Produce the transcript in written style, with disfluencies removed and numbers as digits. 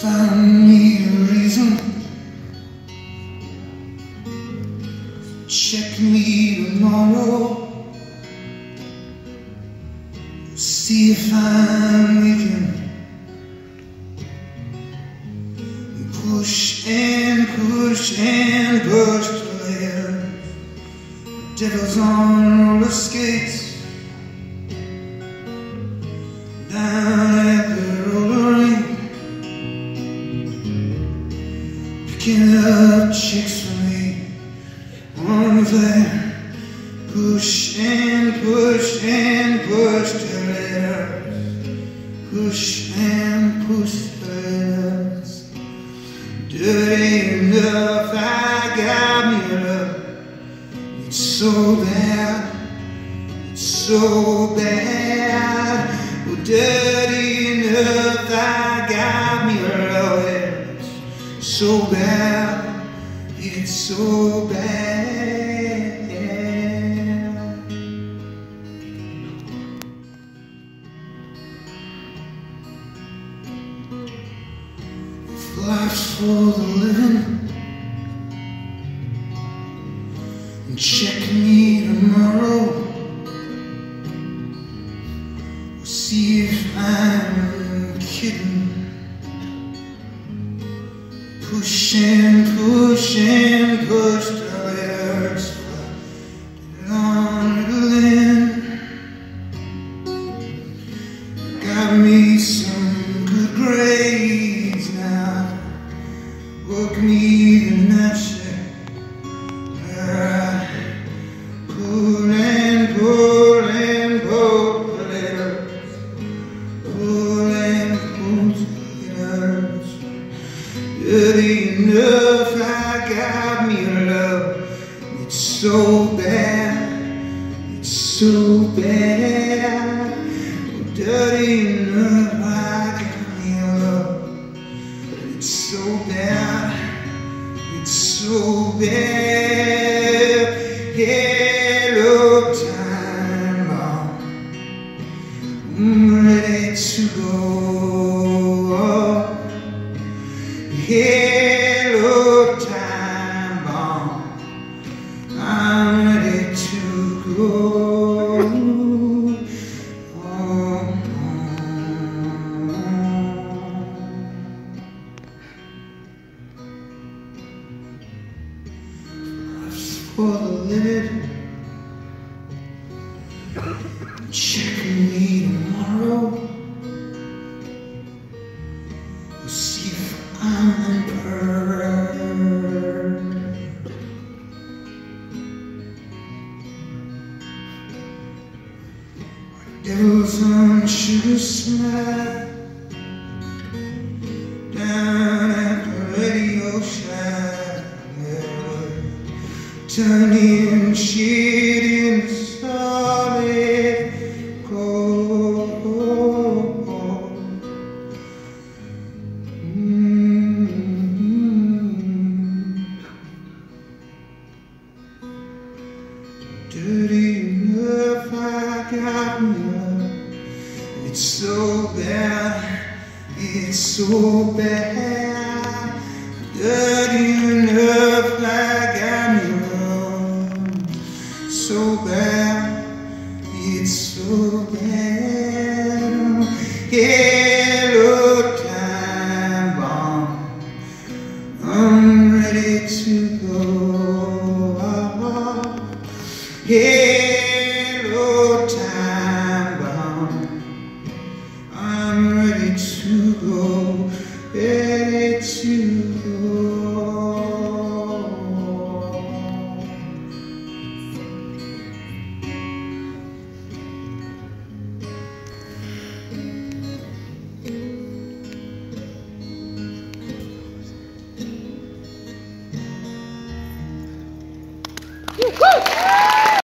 find me a reason. Check me tomorrow. See if I'm leaking. Push and push and push till the devil's on roller skates down at the roller rink, picking up chicks for me on the flare. Push and push and push till it hurts. Push and push till it hurts. Dirty enough, I got me love. It's so bad, it's so bad. Oh, dirty enough, I got me love. It's so bad, it's so bad. Life's for the living, and check me tomorrow. We'll see if I'm kidding. Push and push and push till it hurts. Got me some good grades now. Work me the night shift. Pull and pull and pull till it hurts. Pull and pull till it hurts. Dirty enough, I got me love. It's so bad, it's so bad. Dirty enough, I got me love. It's so bad, it's so bad. Hello, time bomb, I'm ready to go. Hello, time bomb, I'm ready to go. For the living, check me tomorrow. We'll see if I'm perfect. Devil's on Sugar Smile down at the Radio Shack. Turning shit into solid gold. Dirty enough, I got me love. It's so bad, it's so bad. Dirty enough, I got me love. So bad, it's so bad. Hello, time bomb, I'm ready to go. Hello, time bomb, I'm ready to go. Ready to go.